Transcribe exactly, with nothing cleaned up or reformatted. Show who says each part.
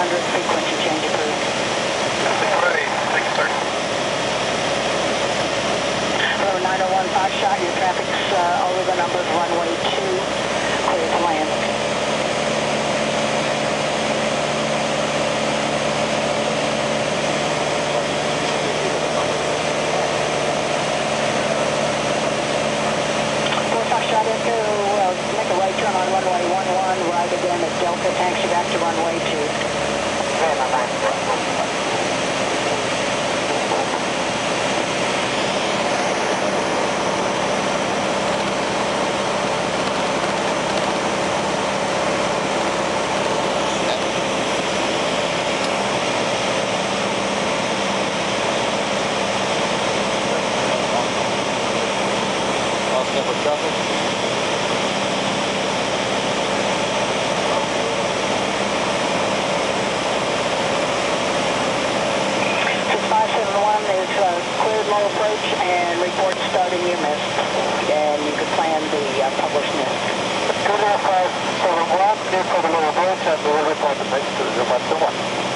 Speaker 1: hundred, frequency change approved.
Speaker 2: Ready, thank you, sir.
Speaker 1: Hello, nine oh one, five shot, your traffic's uh, over the numbers, runway two, clear to land. four five shot, Echo, uh, make a right turn on runway one one, right again at Delta, taxi back to runway two. Low approach and report starting your mist, and you could plan the uh, published mist.
Speaker 2: two zero five seven one, clear for the low approach, and we will report the mist to zero five two one.